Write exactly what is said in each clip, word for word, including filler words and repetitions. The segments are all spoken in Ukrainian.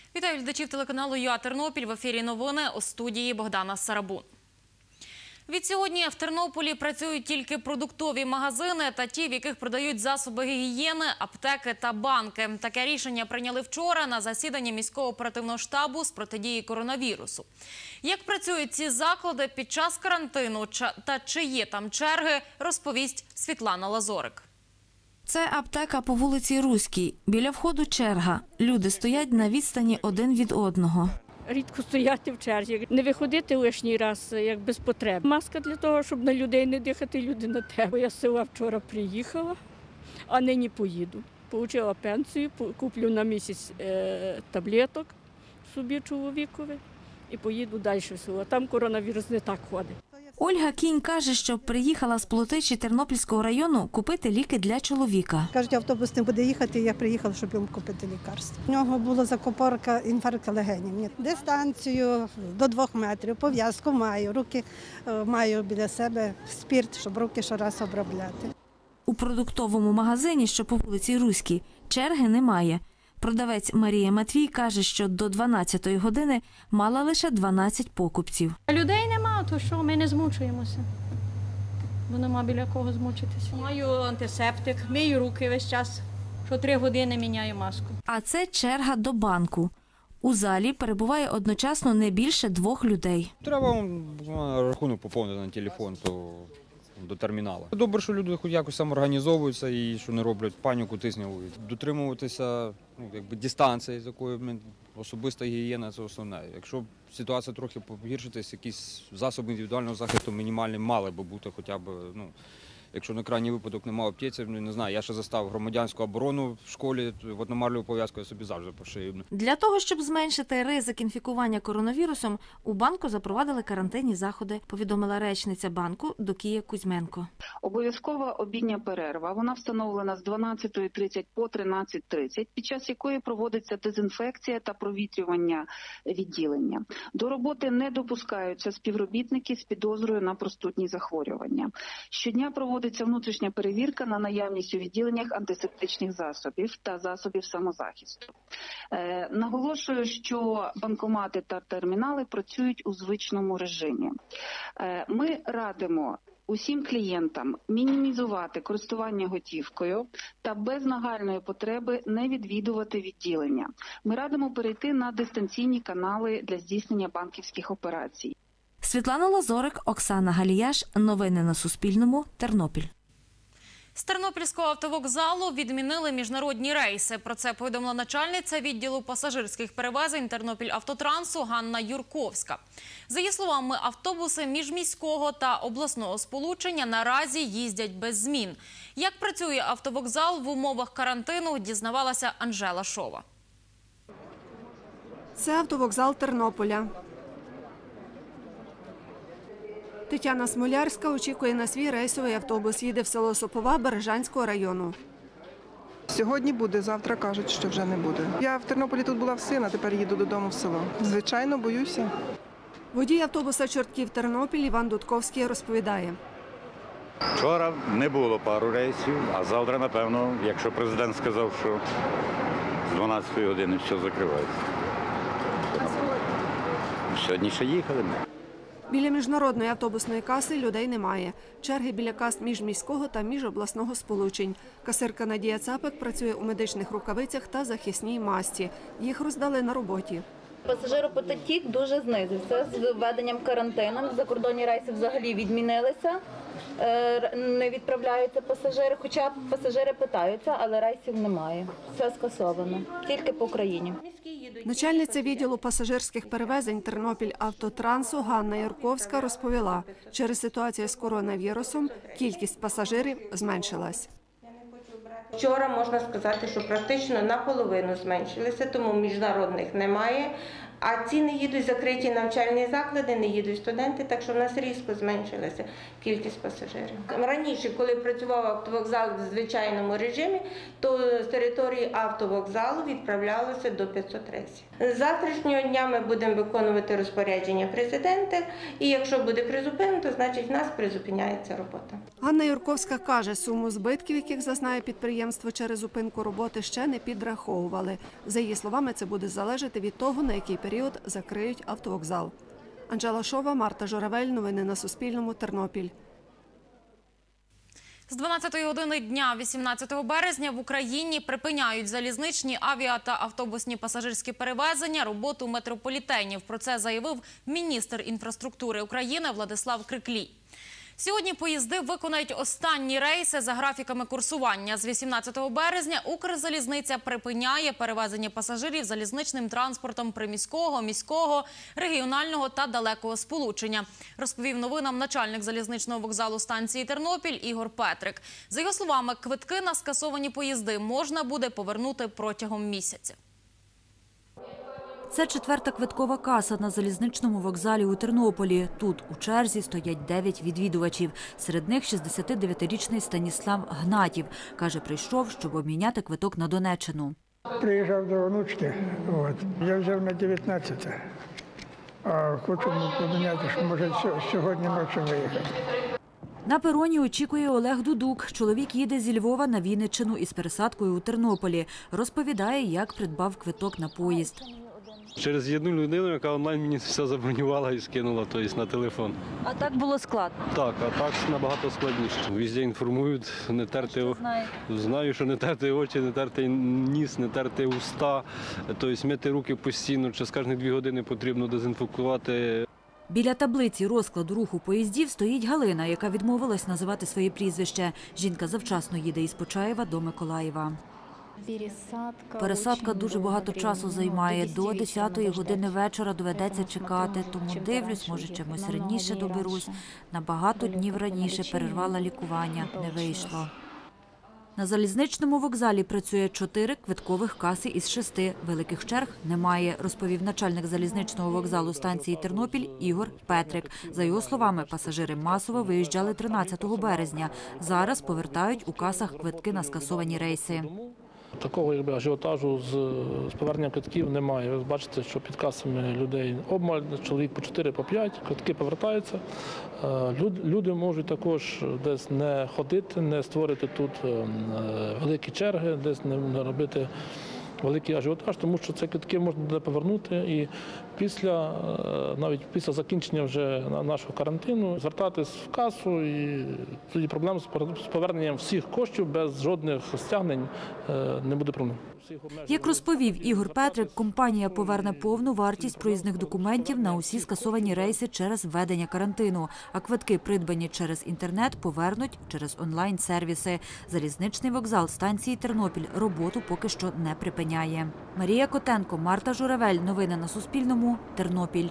Вітаю глядачів телеканалу ЮА Тернопіль. В ефірі новини, у студії Богдана Сарабун. Відсьогодні в Тернополі працюють тільки продуктові магазини та ті, в яких продають засоби гігієни, аптеки та банки. Таке рішення прийняли вчора на засіданні міського оперативного штабу з протидії коронавірусу. Як працюють ці заклади під час карантину та чи є там черги, розповість Світлана Лазорик. Це аптека по вулиці Руській. Біля входу черга. Люди стоять на відстані один від одного. Рідко стояти в черзі, не виходити лишній раз, як без потреб. Маска для того, щоб на людей не дихати, люди на тебе. Я з села вчора приїхала, а нині поїду. Получила пенсію, куплю на місяць е, таблеток собі чоловікові і поїду далі в село. Там коронавірус не так ходить. Ольга Кінь каже, що приїхала з Плотичі Тернопільського району купити ліки для чоловіка. Кажуть, автобус не буде їхати, я приїхала, щоб йому купити лікарство. У нього була закупорка інфаркту легенів. Дистанцію до двох метрів, пов'язку маю, руки маю біля себе, спирт, щоб руки щораз обробляти. У продуктовому магазині, що по вулиці Руській, черги немає. Продавець Марія Матвій каже, що до дванадцятої години мала лише дванадцять покупців. Людей нема, то що, ми не змучуємося. Бо нема біля кого змучитися. Маю антисептик, мию руки весь час, що три години міняю маску. А це черга до банку. У залі перебуває одночасно не більше двох людей. Треба рахунок поповнити на телефон, то до терміналу. Добре, що люди хоч якось самоорганізовуються і що не роблять паніку, тисняву. Дотримуватися ну, якби, дистанції, з якою особиста гігієна – це основне. Якщо ситуація трохи погіршитись, якісь засоби індивідуального захисту мінімальні мали би бути хоча б, ну, якщо на крайній випадок немає аптеці, ну, не знаю, я ще застав громадянську оборону в школі, одномарльову пов'язку я собі завжди пошию. Для того, щоб зменшити ризик інфікування коронавірусом, у банку запровадили карантинні заходи, повідомила речниця банку Докія Кузьменко. Обов'язкова обідня перерва, вона встановлена з дванадцятої тридцять по тринадцята тридцять, під час якої проводиться дезінфекція та провітрювання відділення. До роботи не допускаються співробітники з підозрою на простудні захворювання. Щодня проводиться Проводиться внутрішня перевірка на наявність у відділеннях антисептичних засобів та засобів самозахисту. Е, наголошую, що банкомати та термінали працюють у звичному режимі. Е, ми радимо усім клієнтам мінімізувати користування готівкою та без нагальної потреби не відвідувати відділення. Ми радимо перейти на дистанційні канали для здійснення банківських операцій. Світлана Лазорик, Оксана Галіяш. Новини на Суспільному. Тернопіль. З Тернопільського автовокзалу відмінили міжнародні рейси. Про це повідомила начальниця відділу пасажирських перевезень Тернопіль-Автотрансу Ганна Юрковська. За її словами, автобуси міжміського та обласного сполучення наразі їздять без змін. Як працює автовокзал в умовах карантину, дізнавалася Анжела Шова. Це автовокзал Тернополя. Тетяна Смолярська очікує на свій рейсовий автобус. Їде в село Сопова Бережанського району. Сьогодні буде, завтра кажуть, що вже не буде. Я в Тернополі тут була в сина, тепер їду додому в село. Звичайно, боюся. Водій автобуса Чортків-Тернопіль Іван Дудковський розповідає. Вчора не було пару рейсів, а завтра, напевно, якщо президент сказав, що з дванадцятої години все закривається. Сьогодні ще їхали ми. Біля міжнародної автобусної каси людей немає. Черги біля кас міжміського та міжобласного сполучень. Касирка Надія Цапик працює у медичних рукавицях та захисній масці. Їх роздали на роботі. Пасажиропотік дуже знизився з введенням карантину. Закордонні рейси взагалі відмінилися. Не відправляються пасажири, хоча пасажири питаються, але рейсів немає. Все скасовано. Тільки по Україні. Начальниця відділу пасажирських перевезень Тернопіль-Автотрансу Ганна Юрковська розповіла, через ситуацію з коронавірусом кількість пасажирів зменшилась. Вчора можна сказати, що практично наполовину зменшилися, тому міжнародних немає. А ці не їдуть закриті навчальні заклади, не їдуть студенти, так що в нас різко зменшилася кількість пасажирів. Раніше, коли працював автовокзал в звичайному режимі, то з території автовокзалу відправлялося до п'ятсот рейсів. З завтрашнього дня ми будемо виконувати розпорядження президента, і якщо буде призупинено, то значить в нас призупиняється робота. Ганна Юрковська каже, суму збитків, яких зазнає підприємство через зупинку роботи, ще не підраховували. За її словами, це буде залежати від того, на який період закриють автовокзал. Анжела Шова, Марта Журавель. Новини на Суспільному. Тернопіль. З дванадцятої години дня вісімнадцятого березня в Україні припиняють залізничні, авіа та автобусні пасажирські перевезення, роботу метрополітенів. Про це заявив міністр інфраструктури України Владислав Криклій. Сьогодні поїзди виконають останні рейси за графіками курсування. З вісімнадцятого березня Укрзалізниця припиняє перевезення пасажирів залізничним транспортом приміського, міського, регіонального та далекого сполучення, розповів новинам начальник залізничного вокзалу станції Тернопіль Ігор Петрик. За його словами, квитки на скасовані поїзди можна буде повернути протягом місяця. Це четверта квиткова каса на залізничному вокзалі у Тернополі. Тут у черзі стоять дев'ять відвідувачів. Серед них шістдесятидевятирічний Станіслав Гнатів. Каже, прийшов, щоб обміняти квиток на Донеччину. Приїжджав до онучки, от. Я взяв на дев'ятнадцяте. А хочу поміняти, що може сьогодні ночі виїхати. На пероні очікує Олег Дудук. Чоловік їде зі Львова на Вінниччину із пересадкою у Тернополі. Розповідає, як придбав квиток на поїзд. Через одну людину, яка онлайн мені все забронювала і скинула, тобто на телефон. А так було складно? Так, а так набагато складніше. Везде інформують, не терти, знаю, що не терти очі, не терти ніс, не терти уста, тобто мити руки постійно, через кожні дві години потрібно дезінфікувати. Біля таблиці розкладу руху поїздів стоїть Галина, яка відмовилась називати своє прізвище. Жінка завчасно їде із Почаєва до Миколаєва. Пересадка дуже багато часу займає. До десятої години вечора доведеться чекати. Тому дивлюсь, може чимось раніше доберусь. На багато днів раніше перервала лікування. Не вийшло. На залізничному вокзалі працює чотири квиткових каси із шести. Великих черг немає, розповів начальник залізничного вокзалу станції Тернопіль Ігор Петрик. За його словами, пасажири масово виїжджали тринадцятого березня. Зараз повертають у касах квитки на скасовані рейси. Такого якби ажіотажу з, з поверненням квитків немає. Ви бачите, що під касами людей обмаль, чоловік по чотири, по п'ять, квитки повертаються. Люди можуть також десь не ходити, не створити тут великі черги, десь не робити великий ажіотаж, тому що ці квитки можна буде повернути і після, навіть після закінчення вже нашого карантину звертатись в касу, і тоді проблем з поверненням всіх коштів без жодних стягнень не буде проблем. Як розповів Ігор Петрик, компанія поверне повну вартість проїзних документів на усі скасовані рейси через введення карантину, а квитки, придбані через інтернет, повернуть через онлайн-сервіси. Залізничний вокзал станції Тернопіль роботу поки що не припиняє. Марія Котенко, Марта Журавель. Новини на Суспільному. Тернопіль.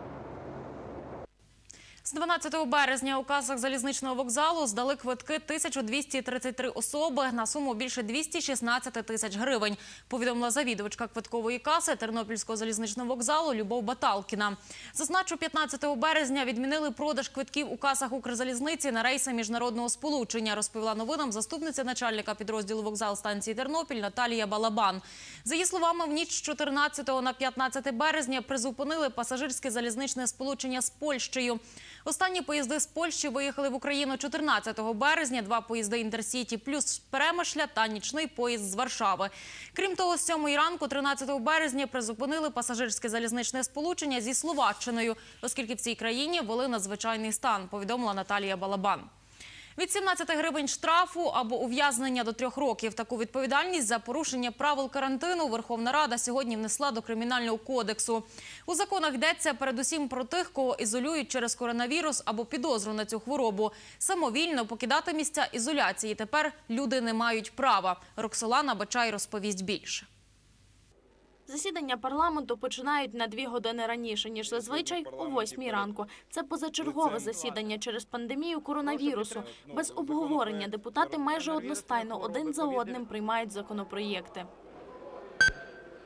З дванадцятого березня у касах залізничного вокзалу здали квитки тисяча двісті тридцять три особи на суму більше двісті шістнадцять тисяч гривень, повідомила завідувачка квиткової каси Тернопільського залізничного вокзалу Любов Баталкіна. Зазначу, п'ятнадцятого березня відмінили продаж квитків у касах Укрзалізниці на рейси міжнародного сполучення, розповіла новинам заступниця начальника підрозділу вокзал станції Тернопіль Наталія Балабан. За її словами, в ніч з чотирнадцятого на п'ятнадцяте березня призупинили пасажирське залізничне сполучення з Польщею. Останні поїзди з Польщі виїхали в Україну чотирнадцятого березня, два поїзди «Інтерсіті плюс» з Перемишля та нічний поїзд з Варшави. Крім того, з сьомої ранку тринадцятого березня призупинили пасажирське залізничне сполучення зі Словаччиною, оскільки в цій країні ввели надзвичайний стан, повідомила Наталія Балабан. Від сімнадцяти гривень штрафу або ув'язнення до трьох років. Таку відповідальність за порушення правил карантину Верховна Рада сьогодні внесла до Кримінального кодексу. У законах йдеться передусім про тих, кого ізолюють через коронавірус або підозру на цю хворобу. Самовільно покидати місця ізоляції тепер люди не мають права. Роксолана Бачай розповість більше. Засідання парламенту починають на дві години раніше, ніж зазвичай о восьмій ранку. Це позачергове засідання через пандемію коронавірусу. Без обговорення депутати майже одностайно один за одним приймають законопроєкти.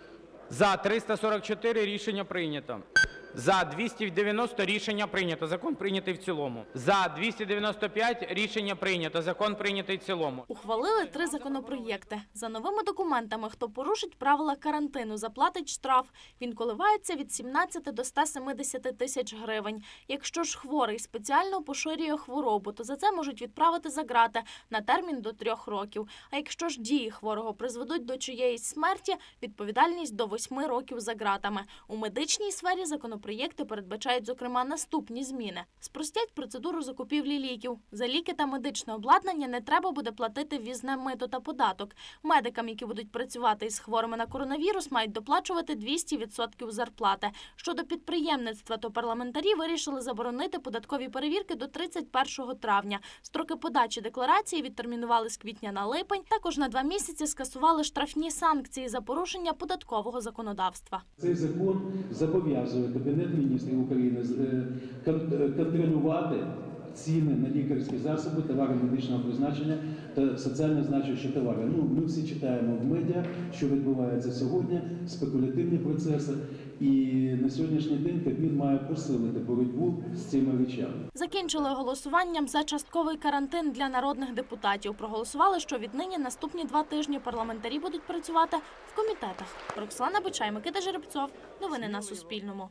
За – триста сорок чотири. Рішення прийнято. За – двісті дев'яносто. Рішення прийнято. Закон прийнятий в цілому. За – двісті дев'яносто п'ять. Рішення прийнято. Закон прийнятий в цілому. Ухвалили три законопроєкти. За новими документами, хто порушить правила карантину, заплатить штраф. Він коливається від сімнадцяти до ста семидесяти тисяч гривень. Якщо ж хворий спеціально поширює хворобу, то за це можуть відправити за ґрати на термін до трьох років. А якщо ж дії хворого призведуть до чиєїсь смерті, відповідальність до восьми років за ґратами. У медичній сфері законопроєкти передбачають, зокрема, наступні зміни. Спростять процедуру закупівлі ліків. За ліки та медичне обладнання не треба буде платити ввізне мито та податок. Медикам, які будуть працювати із хворими на коронавірус, мають доплачувати двісті відсотків зарплати. Щодо підприємництва, то парламентарі вирішили заборонити податкові перевірки до тридцять першого травня. Строки подачі декларації відтермінували з квітня на липень. Також на два місяці скасували штрафні санкції за порушення податкового законодавства. Цей закон зобов'язує Кабінет міністрів України контролювати ціни на лікарські засоби, товари медичного призначення та соціально значущі товари. Ну, ми всі читаємо в медіа, що відбувається сьогодні, спекулятивні процеси. І на сьогоднішній день Кабмін має посилити боротьбу з цими речами. Закінчили голосуванням за частковий карантин для народних депутатів. Проголосували, що віднині наступні два тижні парламентарі будуть працювати в комітетах. Роксолана Бичай, Микита Жеребцов. Новини на Суспільному.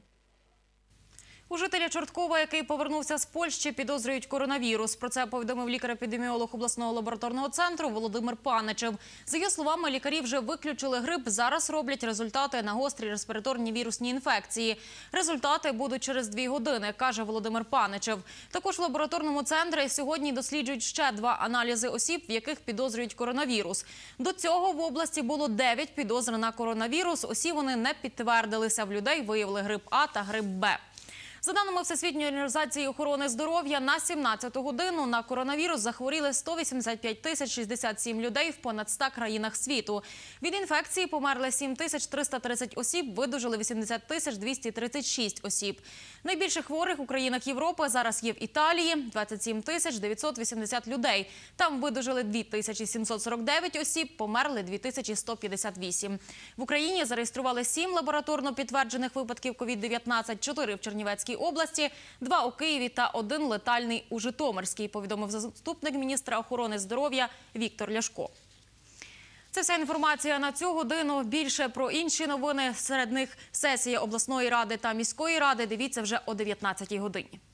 У жителя Чорткова, який повернувся з Польщі, підозрюють коронавірус. Про це повідомив лікар-епідеміолог обласного лабораторного центру Володимир Паничев. За його словами, лікарі вже виключили грип, зараз роблять результати на гострі респіраторні вірусні інфекції. Результати будуть через дві години, каже Володимир Паничев. Також в лабораторному центрі сьогодні досліджують ще два аналізи осіб, в яких підозрюють коронавірус. До цього в області було дев'ять підозр на коронавірус. Усі вони не підтвердилися. В людей виявили грип А та грип Б. За даними Всесвітньої організації охорони здоров'я, на сімнадцяту годину на коронавірус захворіли сто вісімдесят п'ять тисяч шістдесят сім людей в понад ста країнах світу. Від інфекції померли сім тисяч триста тридцять осіб, видужали вісімдесят тисяч двісті тридцять шість осіб. Найбільше хворих у країнах Європи зараз є в Італії – двадцять сім тисяч дев'ятсот вісімдесят людей. Там видужали дві тисячі сімсот сорок дев'ять осіб, померли дві тисячі сто п'ятдесят вісім. В Україні зареєстрували сім лабораторно підтверджених випадків ковід дев'ятнадцять, чотири в Чернівецькій області, два у Києві та один летальний у Житомирській, повідомив заступник міністра охорони здоров'я Віктор Ляшко. Це вся інформація на цю годину. Більше про інші новини, серед них сесія обласної ради та міської ради, дивіться вже о дев'ятнадцятій годині.